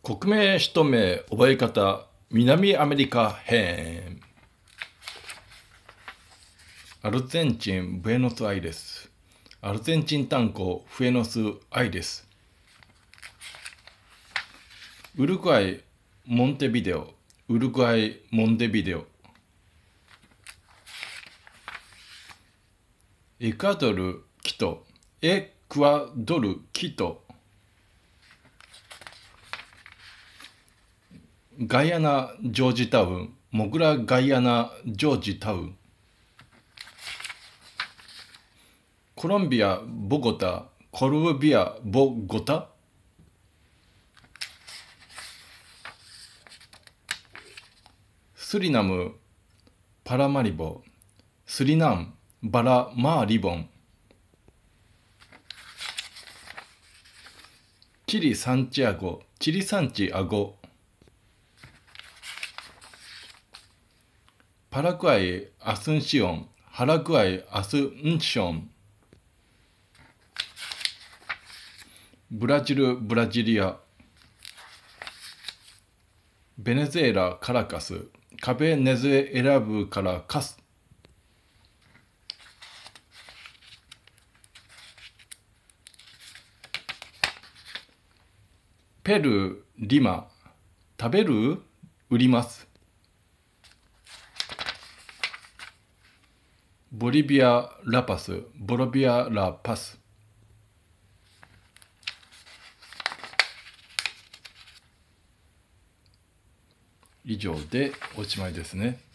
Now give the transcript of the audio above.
国名首都名覚え方南アメリカ編。アルゼンチンブエノスアイレス。アルゼンチン単語フエノスアイレス。ウルグアイモンテビデオ。ウルグアイモンテビデオ。エクアドルキト。エクアドルキト。ガイアナ・ジョージタウン、モグラ・ガイアナ・ジョージタウン。コロンビア・ボゴタ、コルビア・ボゴタ。スリナム・パラマリボ、スリナン・バラマーリボン。チリ・サンチアゴ、チリ・サンチアゴ。パラグアイ・アスンシオン、ハラグアイ・アスンシオン。ブラジル・ブラジリア。ベネズエラ・カラカス、カベネズエラブからカス。ペルー・リマ、食べる？売ります。ボリビア・ラパス、ボロビア・ラパス。以上でおしまいですね。